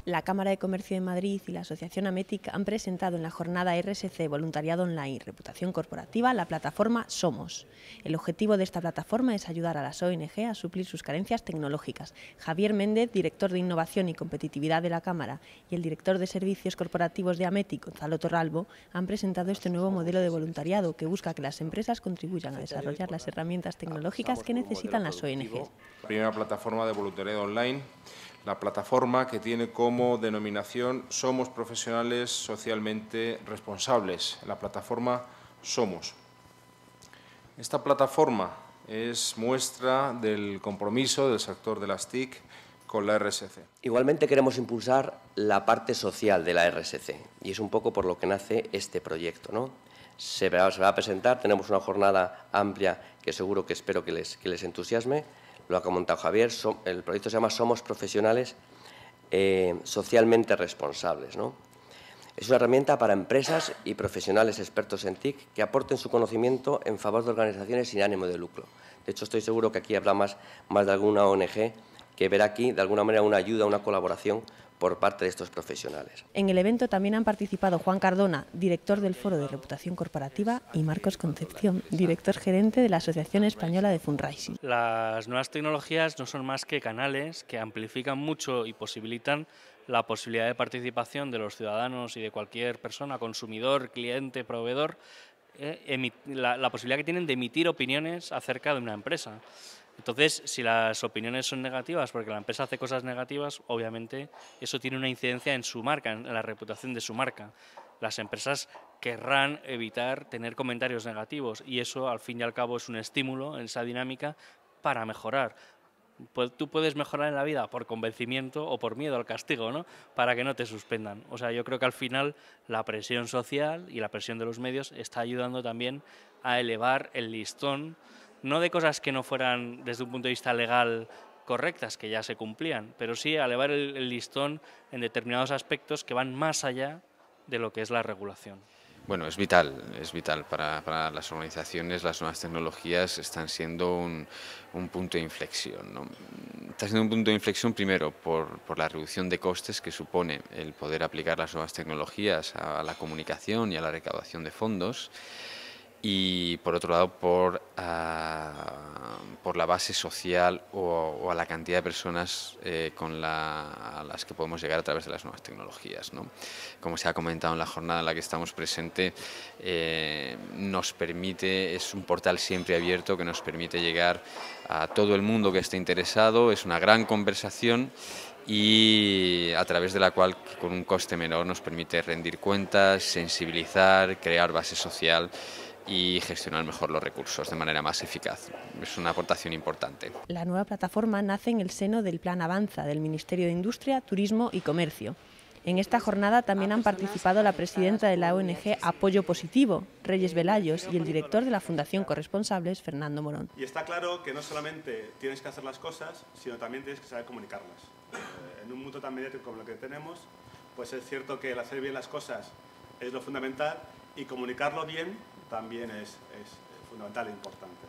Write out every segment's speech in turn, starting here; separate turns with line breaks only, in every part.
La Cámara de Comercio de Madrid y la Asociación Ametic han presentado en la jornada RSC Voluntariado Online Reputación Corporativa la plataforma Somos. El objetivo de esta plataforma es ayudar a las ONG a suplir sus carencias tecnológicas. Javier Méndez, director de Innovación y Competitividad de la Cámara, y el director de Servicios Corporativos de Ametic, Gonzalo Torralbo, han presentado este nuevo modelo de voluntariado que busca que las empresas contribuyan a desarrollar las herramientas tecnológicas que necesitan las ONG.
Primera plataforma de voluntariado online. La plataforma que tiene como denominación Somos Profesionales Socialmente Responsables. La plataforma Somos. Esta plataforma es muestra del compromiso del sector de las TIC con la RSC.
Igualmente queremos impulsar la parte social de la RSC y es un poco por lo que nace este proyecto, ¿no? Se va a presentar, tenemos una jornada amplia que seguro que espero que les entusiasme. Lo ha comentado Javier, el proyecto se llama Somos Profesionales Socialmente Responsables, ¿no? Es una herramienta para empresas y profesionales expertos en TIC que aporten su conocimiento en favor de organizaciones sin ánimo de lucro. De hecho, estoy seguro que aquí habrá más de alguna ONG que verá aquí, de alguna manera, una ayuda, una colaboración por parte de estos profesionales.
En el evento también han participado Juan Cardona, director del Foro de Reputación Corporativa, y Marcos Concepción, director gerente de la Asociación Española de Fundraising.
Las nuevas tecnologías no son más que canales que amplifican mucho y posibilitan la posibilidad de participación de los ciudadanos y de cualquier persona, consumidor, cliente, proveedor, la posibilidad que tienen de emitir opiniones acerca de una empresa. Entonces, si las opiniones son negativas porque la empresa hace cosas negativas, obviamente eso tiene una incidencia en su marca, en la reputación de su marca. Las empresas querrán evitar tener comentarios negativos y eso, al fin y al cabo, es un estímulo en esa dinámica para mejorar. Tú puedes mejorar en la vida por convencimiento o por miedo al castigo, ¿no? Para que no te suspendan. O sea, yo creo que al final la presión social y la presión de los medios está ayudando también a elevar el listón, no de cosas que no fueran desde un punto de vista legal correctas, que ya se cumplían, pero sí a elevar el listón en determinados aspectos que van más allá de lo que es la regulación.
Bueno, es vital para las organizaciones. Las nuevas tecnologías están siendo un punto de inflexión, ¿no? Está siendo un punto de inflexión primero por la reducción de costes que supone el poder aplicar las nuevas tecnologías a la comunicación y a la recaudación de fondos. Y por otro lado por la base social o a la cantidad de personas a las que podemos llegar a través de las nuevas tecnologías, ¿no? Como se ha comentado en la jornada en la que estamos presentes, nos permite, es un portal siempre abierto que nos permite llegar a todo el mundo que esté interesado. Es una gran conversación y a través de la cual, con un coste menor, nos permite rendir cuentas, sensibilizar, crear base social y gestionar mejor los recursos de manera más eficaz. Es una aportación importante.
La nueva plataforma nace en el seno del Plan Avanza del Ministerio de Industria, Turismo y Comercio. En esta jornada también han participado la presidenta de la ONG Apoyo Positivo, Reyes Velayos, y el director de la Fundación Corresponsables, Fernando Morón.
Y está claro que no solamente tienes que hacer las cosas, sino también tienes que saber comunicarlas. En un mundo tan mediático como el que tenemos, pues es cierto que el hacer bien las cosas es lo fundamental y comunicarlo bien también es fundamental e importante.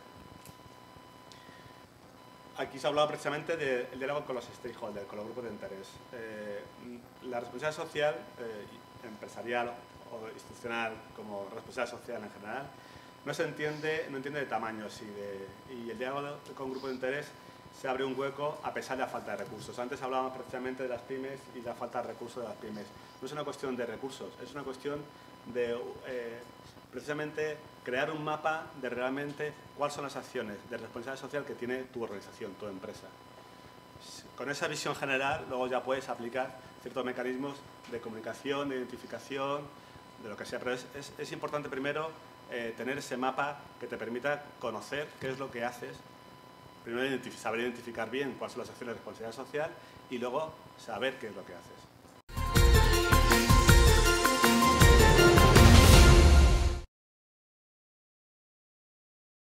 Aquí se ha hablado precisamente del diálogo con los stakeholders, con los grupos de interés. La responsabilidad social, empresarial o institucional, como responsabilidad social en general, no entiende de tamaños y el diálogo con grupos de interés se abre un hueco a pesar de la falta de recursos. Antes hablábamos precisamente de las pymes y la falta de recursos de las pymes. No es una cuestión de recursos, es una cuestión de precisamente crear un mapa de realmente cuáles son las acciones de responsabilidad social que tiene tu organización, tu empresa. Con esa visión general, luego ya puedes aplicar ciertos mecanismos de comunicación, de identificación, de lo que sea. Pero es importante primero tener ese mapa que te permita conocer qué es lo que haces. Primero saber identificar bien cuáles son las acciones de responsabilidad social y luego saber qué es lo que haces.